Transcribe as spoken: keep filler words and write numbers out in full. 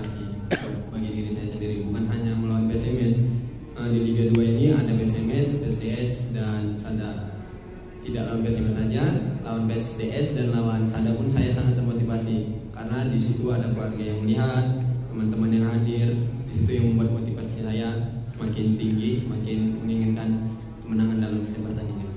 motivasi bagi diri saya sendiri, bukan hanya melawan P S M S. Di Liga dua ini ada P S M S, P S D S, dan Sada. Tidak lawan P S M S saja, lawan P S D S dan lawan Sada pun saya sangat termotivasi, karena di situ ada keluarga yang melihat, teman-teman yang hadir. Di situ yang membuat motivasi saya semakin tinggi, semakin menginginkan kemenangan dalam setiap pertandingan.